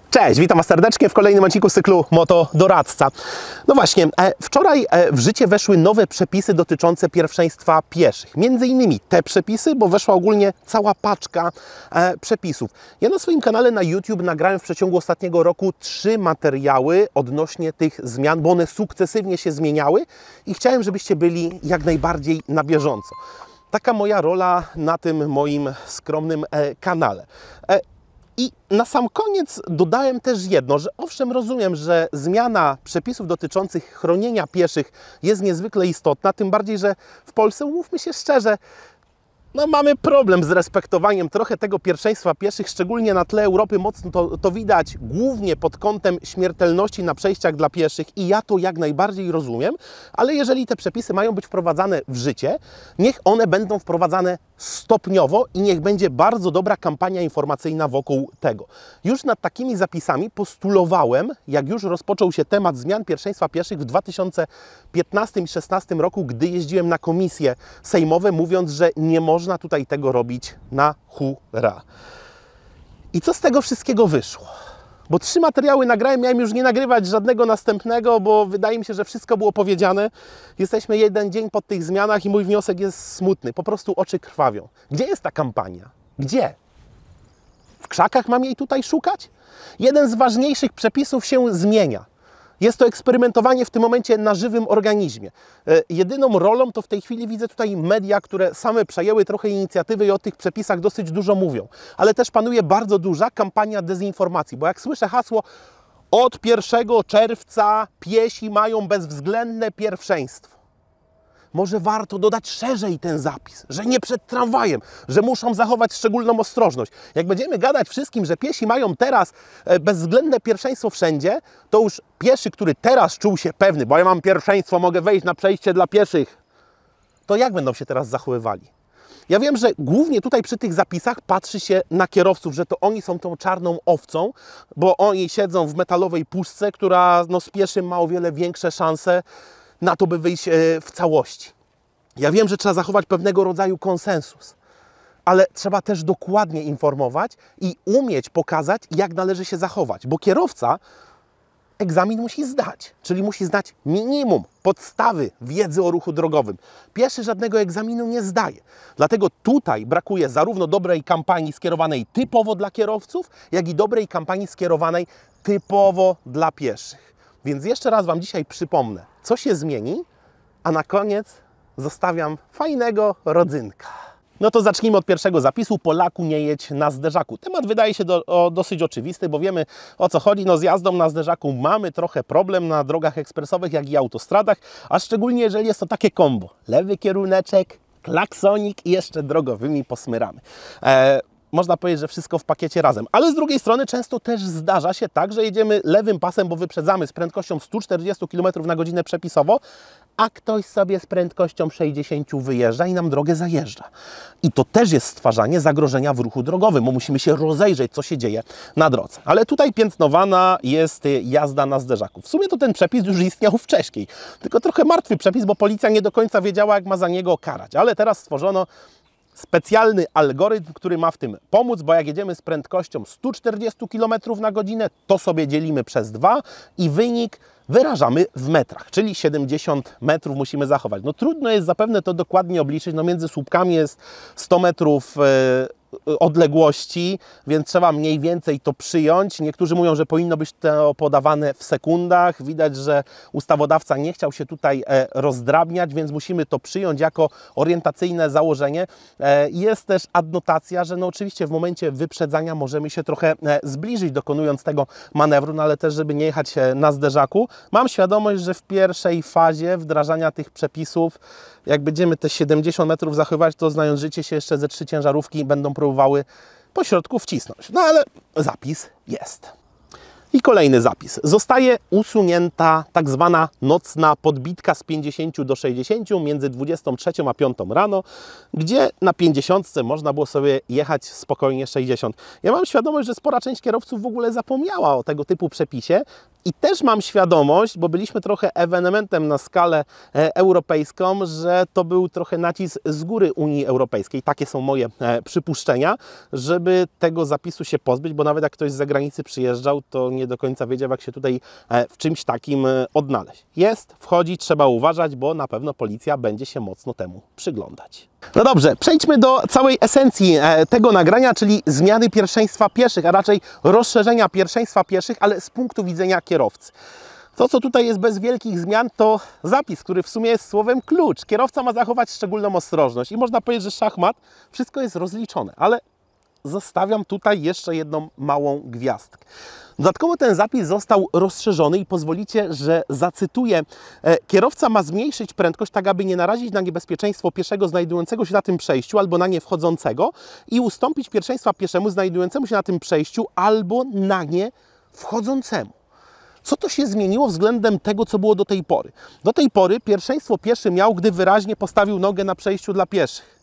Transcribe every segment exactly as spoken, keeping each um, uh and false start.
Cześć, witam Was serdecznie w kolejnym odcinku z cyklu Moto Doradca. No właśnie, wczoraj w życie weszły nowe przepisy dotyczące pierwszeństwa pieszych. Między innymi te przepisy, bo weszła ogólnie cała paczka przepisów. Ja na swoim kanale na YouTube nagrałem w przeciągu ostatniego roku trzy materiały odnośnie tych zmian, bo one sukcesywnie się zmieniały i chciałem, żebyście byli jak najbardziej na bieżąco. Taka moja rola na tym moim skromnym kanale. I na sam koniec dodałem też jedno, że owszem, rozumiem, że zmiana przepisów dotyczących chronienia pieszych jest niezwykle istotna, tym bardziej, że w Polsce, umówmy się szczerze, no mamy problem z respektowaniem trochę tego pierwszeństwa pieszych, szczególnie na tle Europy mocno to, to widać, głównie pod kątem śmiertelności na przejściach dla pieszych i ja to jak najbardziej rozumiem, ale jeżeli te przepisy mają być wprowadzane w życie, niech one będą wprowadzane stopniowo i niech będzie bardzo dobra kampania informacyjna wokół tego. Już nad takimi zapisami postulowałem, jak już rozpoczął się temat zmian pierwszeństwa pieszych w dwa tysiące piętnastym i dwa tysiące szesnastym roku, gdy jeździłem na komisje sejmowe, mówiąc, że nie można tutaj tego robić na hura. I co z tego wszystkiego wyszło? Bo trzy materiały nagrałem, miałem już nie nagrywać żadnego następnego, bo wydaje mi się, że wszystko było powiedziane. Jesteśmy jeden dzień po tych zmianach i mój wniosek jest smutny. Po prostu oczy krwawią. Gdzie jest ta kampania? Gdzie? W krzakach mam jej tutaj szukać? Jeden z ważniejszych przepisów się zmienia. Jest to eksperymentowanie w tym momencie na żywym organizmie. E, jedyną rolą to w tej chwili widzę tutaj media, które same przejęły trochę inicjatywy i o tych przepisach dosyć dużo mówią. Ale też panuje bardzo duża kampania dezinformacji, bo jak słyszę hasło od pierwszego czerwca piesi mają bezwzględne pierwszeństwo. Może warto dodać szerzej ten zapis, że nie przed tramwajem, że muszą zachować szczególną ostrożność. Jak będziemy gadać wszystkim, że piesi mają teraz bezwzględne pierwszeństwo wszędzie, to już pieszy, który teraz czuł się pewny, bo ja mam pierwszeństwo, mogę wejść na przejście dla pieszych, to jak będą się teraz zachowywali? Ja wiem, że głównie tutaj przy tych zapisach patrzy się na kierowców, że to oni są tą czarną owcą, bo oni siedzą w metalowej puszce, która no, z pieszym ma o wiele większe szanse na to, by wyjść w całości. Ja wiem, że trzeba zachować pewnego rodzaju konsensus, ale trzeba też dokładnie informować i umieć pokazać, jak należy się zachować, bo kierowca egzamin musi zdać, czyli musi znać minimum podstawy wiedzy o ruchu drogowym. Pieszy żadnego egzaminu nie zdaje. Dlatego tutaj brakuje zarówno dobrej kampanii skierowanej typowo dla kierowców, jak i dobrej kampanii skierowanej typowo dla pieszych. Więc jeszcze raz Wam dzisiaj przypomnę, co się zmieni, a na koniec zostawiam fajnego rodzynka. No to zacznijmy od pierwszego zapisu. Polaku, nie jedź na zderzaku. Temat wydaje się do, o, dosyć oczywisty, bo wiemy, o co chodzi. No z jazdą na zderzaku mamy trochę problem na drogach ekspresowych, jak i autostradach, a szczególnie jeżeli jest to takie kombo. Lewy kieruneczek, klaksonik i jeszcze drogowymi posmyramy. E, Można powiedzieć, że wszystko w pakiecie razem. Ale z drugiej strony często też zdarza się tak, że jedziemy lewym pasem, bo wyprzedzamy z prędkością sto czterdzieści kilometrów na godzinę przepisowo, a ktoś sobie z prędkością sześćdziesiąt wyjeżdża i nam drogę zajeżdża. I to też jest stwarzanie zagrożenia w ruchu drogowym, bo musimy się rozejrzeć, co się dzieje na drodze. Ale tutaj piętnowana jest jazda na zderzaku. W sumie to ten przepis już istniał wcześniej, tylko trochę martwy przepis, bo policja nie do końca wiedziała, jak ma za niego karać. Ale teraz stworzono specjalny algorytm, który ma w tym pomóc, bo jak jedziemy z prędkością sto czterdzieści kilometrów na godzinę, to sobie dzielimy przez dwa i wynik wyrażamy w metrach, czyli siedemdziesiąt metrów musimy zachować. No trudno jest zapewne to dokładnie obliczyć, no między słupkami jest sto metrów yy, odległości, więc trzeba mniej więcej to przyjąć. Niektórzy mówią, że powinno być to podawane w sekundach. Widać, że ustawodawca nie chciał się tutaj e, rozdrabniać, więc musimy to przyjąć jako orientacyjne założenie. E, jest też adnotacja, że no oczywiście w momencie wyprzedzania możemy się trochę e, zbliżyć, dokonując tego manewru, no ale też, żeby nie jechać e, na zderzaku. Mam świadomość, że w pierwszej fazie wdrażania tych przepisów, jak będziemy te siedemdziesiąt metrów zachowywać, to znając życie się jeszcze ze trzy ciężarówki będą próbowały po środku wcisnąć. No ale zapis jest. I kolejny zapis. Zostaje usunięta tak zwana nocna podbitka z pięćdziesięciu do sześćdziesięciu między dwudziestą trzecią a piątą rano, gdzie na pięćdziesiątce można było sobie jechać spokojnie sześćdziesiąt. Ja mam świadomość, że spora część kierowców w ogóle zapomniała o tego typu przepisie i też mam świadomość, bo byliśmy trochę ewenementem na skalę e, europejską, że to był trochę nacisk z góry Unii Europejskiej. Takie są moje e, przypuszczenia, żeby tego zapisu się pozbyć, bo nawet jak ktoś z zagranicy przyjeżdżał, to nie do końca wiedział, jak się tutaj e, w czymś takim e, odnaleźć. Jest, wchodzi, trzeba uważać, bo na pewno policja będzie się mocno temu przyglądać. No dobrze, przejdźmy do całej esencji e, tego nagrania, czyli zmiany pierwszeństwa pieszych, a raczej rozszerzenia pierwszeństwa pieszych, ale z punktu widzenia kierowcy. To, co tutaj jest bez wielkich zmian, to zapis, który w sumie jest słowem klucz. Kierowca ma zachować szczególną ostrożność i można powiedzieć, że szachmat, wszystko jest rozliczone, ale zostawiam tutaj jeszcze jedną małą gwiazdkę. Dodatkowo ten zapis został rozszerzony i pozwolicie, że zacytuję. Kierowca ma zmniejszyć prędkość, tak aby nie narazić na niebezpieczeństwo pieszego znajdującego się na tym przejściu albo na nie wchodzącego i ustąpić pierwszeństwa pieszemu znajdującemu się na tym przejściu albo na nie wchodzącemu. Co to się zmieniło względem tego, co było do tej pory? Do tej pory pierwszeństwo pieszy miał, gdy wyraźnie postawił nogę na przejściu dla pieszych.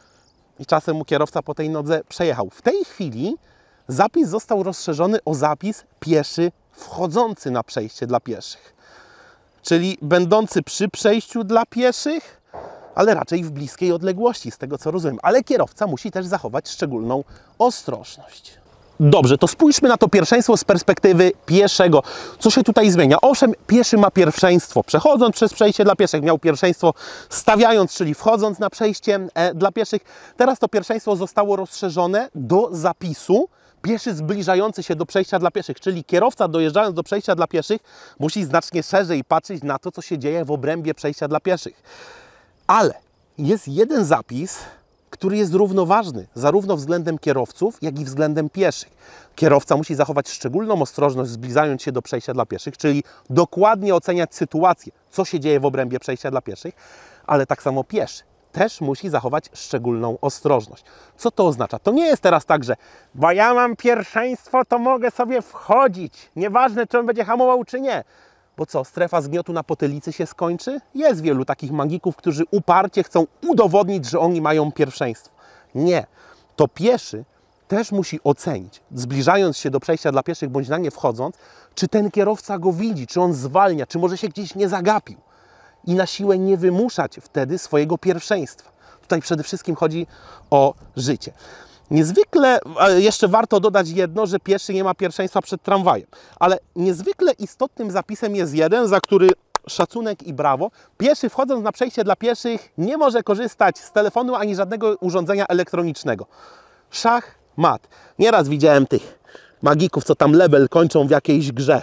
I czasem mu kierowca po tej nodze przejechał. W tej chwili zapis został rozszerzony o zapis pieszy wchodzący na przejście dla pieszych. Czyli będący przy przejściu dla pieszych, ale raczej w bliskiej odległości, z tego co rozumiem. Ale kierowca musi też zachować szczególną ostrożność. Dobrze, to spójrzmy na to pierwszeństwo z perspektywy pieszego. Co się tutaj zmienia? Owszem, pieszy ma pierwszeństwo. Przechodząc przez przejście dla pieszych miał pierwszeństwo stawiając, czyli wchodząc na przejście e, dla pieszych. Teraz to pierwszeństwo zostało rozszerzone do zapisu pieszy zbliżający się do przejścia dla pieszych, czyli kierowca dojeżdżając do przejścia dla pieszych musi znacznie szerzej patrzeć na to, co się dzieje w obrębie przejścia dla pieszych. Ale jest jeden zapis, który jest równoważny zarówno względem kierowców, jak i względem pieszych. Kierowca musi zachować szczególną ostrożność, zbliżając się do przejścia dla pieszych, czyli dokładnie oceniać sytuację, co się dzieje w obrębie przejścia dla pieszych, ale tak samo pieszy też musi zachować szczególną ostrożność. Co to oznacza? To nie jest teraz tak, że bo ja mam pierwszeństwo, to mogę sobie wchodzić, nieważne, czy on będzie hamował, czy nie. Bo co, strefa zgniotu na potylicy się skończy? Jest wielu takich magików, którzy uparcie chcą udowodnić, że oni mają pierwszeństwo. Nie. To pieszy też musi ocenić, zbliżając się do przejścia dla pieszych, bądź na nie wchodząc, czy ten kierowca go widzi, czy on zwalnia, czy może się gdzieś nie zagapił. I na siłę nie wymuszać wtedy swojego pierwszeństwa. Tutaj przede wszystkim chodzi o życie. Niezwykle, jeszcze warto dodać jedno, że pieszy nie ma pierwszeństwa przed tramwajem, ale niezwykle istotnym zapisem jest jeden, za który szacunek i brawo. Pieszy wchodząc na przejście dla pieszych nie może korzystać z telefonu ani żadnego urządzenia elektronicznego. Szach, mat. Nieraz widziałem tych magików, co tam level kończą w jakiejś grze.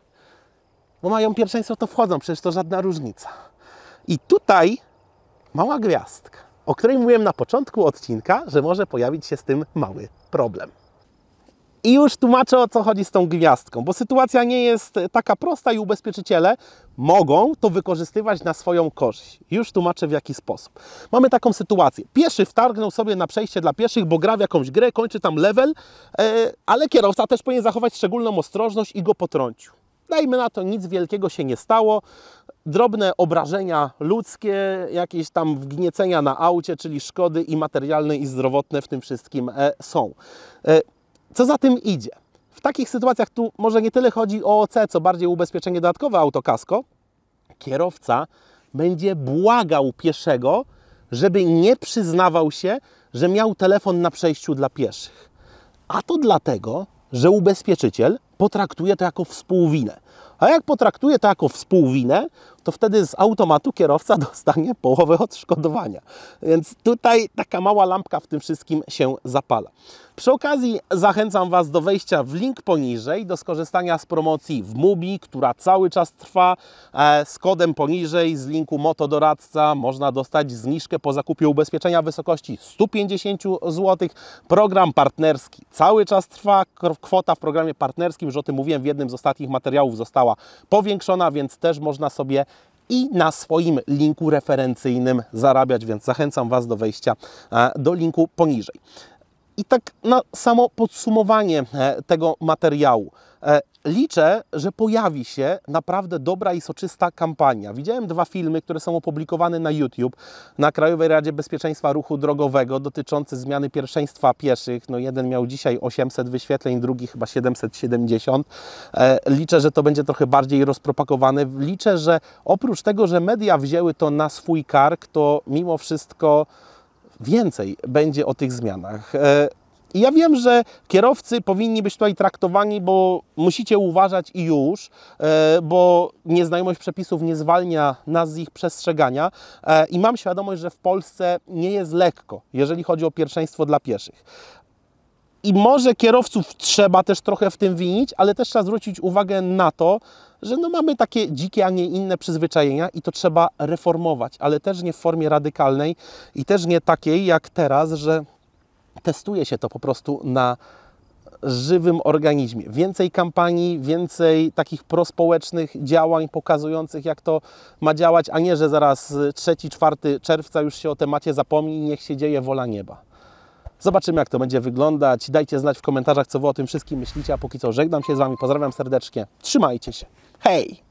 Bo mają pierwszeństwo, to wchodzą, przecież to żadna różnica. I tutaj mała gwiazdka, o której mówiłem na początku odcinka, że może pojawić się z tym mały problem. I już tłumaczę, o co chodzi z tą gwiazdką, bo sytuacja nie jest taka prosta i ubezpieczyciele mogą to wykorzystywać na swoją korzyść. Już tłumaczę, w jaki sposób. Mamy taką sytuację. Pieszy wtargnął sobie na przejście dla pieszych, bo gra w jakąś grę, kończy tam level, ale kierowca też powinien zachować szczególną ostrożność i go potrącił. Dajmy na to, nic wielkiego się nie stało. Drobne obrażenia ludzkie, jakieś tam wgniecenia na aucie, czyli szkody i materialne, i zdrowotne w tym wszystkim e, są. E, co za tym idzie? W takich sytuacjach tu może nie tyle chodzi o O C, co bardziej ubezpieczenie dodatkowe autokasko. Kierowca będzie błagał pieszego, żeby nie przyznawał się, że miał telefon na przejściu dla pieszych. A to dlatego, że ubezpieczyciel potraktuje to jako współwinę. A jak potraktuje to jako współwinę, to wtedy z automatu kierowca dostanie połowę odszkodowania. Więc tutaj taka mała lampka w tym wszystkim się zapala. Przy okazji zachęcam Was do wejścia w link poniżej, do skorzystania z promocji w Mubi, która cały czas trwa. Z kodem poniżej, z linku Motodoradca można dostać zniżkę po zakupie ubezpieczenia w wysokości stu pięćdziesięciu złotych. Program partnerski cały czas trwa. Kwota w programie partnerskim, już o tym mówiłem w jednym z ostatnich materiałów, została powiększona, więc też można sobie i na swoim linku referencyjnym zarabiać, więc zachęcam Was do wejścia do linku poniżej. I tak na samo podsumowanie tego materiału. Liczę, że pojawi się naprawdę dobra i soczysta kampania. Widziałem dwa filmy, które są opublikowane na YouTube, na Krajowej Radzie Bezpieczeństwa Ruchu Drogowego, dotyczące zmiany pierwszeństwa pieszych. No jeden miał dzisiaj osiemset wyświetleń, drugi chyba siedemset siedemdziesiąt. Liczę, że to będzie trochę bardziej rozpropagowane. Liczę, że oprócz tego, że media wzięły to na swój kark, to mimo wszystko więcej będzie o tych zmianach. I ja wiem, że kierowcy powinni być tutaj traktowani, bo musicie uważać i już, bo nieznajomość przepisów nie zwalnia nas z ich przestrzegania i mam świadomość, że w Polsce nie jest lekko, jeżeli chodzi o pierwszeństwo dla pieszych. I może kierowców trzeba też trochę w tym winić, ale też trzeba zwrócić uwagę na to, że no mamy takie dzikie, a nie inne przyzwyczajenia i to trzeba reformować, ale też nie w formie radykalnej i też nie takiej jak teraz, że testuje się to po prostu na żywym organizmie. Więcej kampanii, więcej takich prospołecznych działań pokazujących, jak to ma działać, a nie, że zaraz trzeciego czwartego czerwca już się o temacie zapomni i niech się dzieje wola nieba. Zobaczymy, jak to będzie wyglądać. Dajcie znać w komentarzach, co Wy o tym wszystkim myślicie, a póki co żegnam się z Wami, pozdrawiam serdecznie. Trzymajcie się. Hej!